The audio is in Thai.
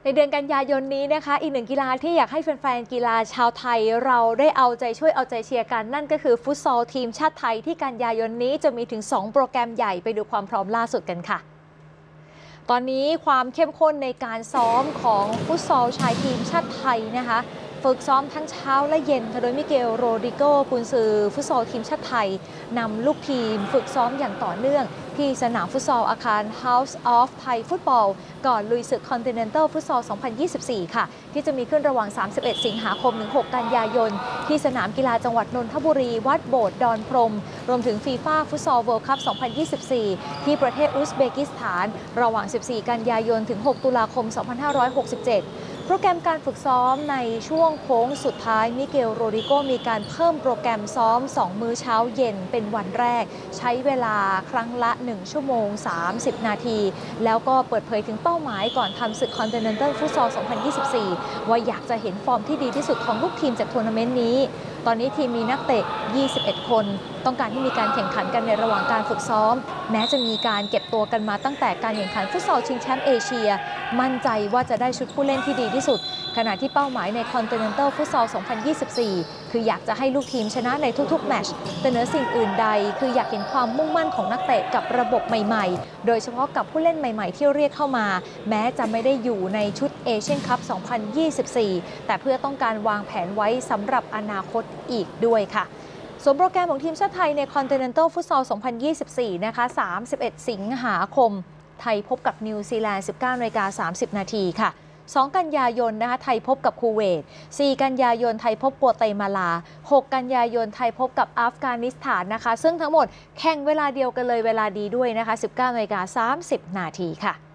ในเดือนกันยายนนี้นะคะอีกหนึ่งกีฬาที่อยากให้แฟนๆกีฬาชาวไทยเราได้เอาใจช่วยเอาใจเชียร์กันนั่นก็คือฟุตซอลทีมชาติไทยที่กันยายนนี้จะมีถึง2โปรแกรมใหญ่ไปดูความพร้อมล่าสุดกันค่ะตอนนี้ความเข้มข้นในการซ้อมของฟุตซอลชายทีมชาติไทยนะคะฝึกซ้อมทั้งเช้าและเย็นโดยมิเกลโรดริโกกุนซือฟุตซอลทีมชาติไทยนำลูกทีมฝึกซ้อมอย่างต่อเนื่องที่สนามฟุตซอลอาคาร House of Thai Football ก่อนลุยศึก Continental Futsal 2024 ค่ะที่จะมีขึ้นระหว่าง 31 สิงหาคมถึง 6 กันยายนที่สนามกีฬาจังหวัดนนทบุรีวัดโบสถ์ดอนพรมรวมถึงฟีฟ่าฟุตซอลเวิลด์คัพ 2024 ที่ประเทศอุซเบกิสถานระหว่าง 14 กันยายนถึง 6 ตุลาคม 2567 โปรแกรมการฝึกซ้อมในช่วงโค้งสุดท้ายมิเกลโรดริโกมีการเพิ่มโปรแกรมซ้อม 2 มื้อเช้าเย็นเป็นวันแรกใช้เวลาครั้งละ 1 ชั่วโมง 30 นาทีแล้วก็เปิดเผยถึงเป้าหมายก่อนทำศึก Continental Futsal 2024 ว่าอยากจะเห็นฟอร์มที่ดีที่สุดของลูกทีมจากทัวร์นาเมนต์นี้ตอนนี้ทีมมีนักเตะ 21 คนต้องการให้มีการแข่งขันกันในระหว่างการฝึกซ้อมแม้จะมีการเก็บตัวกันมาตั้งแต่การแข่งขันฟุตซอลชิงแชมป์เอเชียมั่นใจว่าจะได้ชุดผู้เล่นที่ดีที่สุดขณะที่เป้าหมายใน Continental Futsal 2024 คืออยากจะให้ลูกทีมชนะในทุกๆแมตช์แต่เหนือสิ่งอื่นใดคืออยากเห็นความมุ่งมั่นของนักเตะกับระบบใหม่ๆโดยเฉพาะกับผู้เล่นใหม่ๆที่เรียกเข้ามาแม้จะไม่ได้อยู่ในชุดเอเชียนคัพ 2024 แต่เพื่อต้องการวางแผนไว้สำหรับอนาคตอีกด้วยค่ะส่วนโปรแกรมของทีมชาติไทยใน Continental Futsal 2024 นะคะ 31 สิงหาคมไทยพบกับนิวซีแลนด์ 19:30 นาทีค่ะ2 กันยายนนะคะไทยพบกับคูเวต 4 กันยายนไทยพบกัวเตมาลา 6 กันยายนไทยพบกับอัฟกานิสถานนะคะซึ่งทั้งหมดแข่งเวลาเดียวกันเลยเวลาดีด้วยนะคะ 19:30 นาทีค่ะ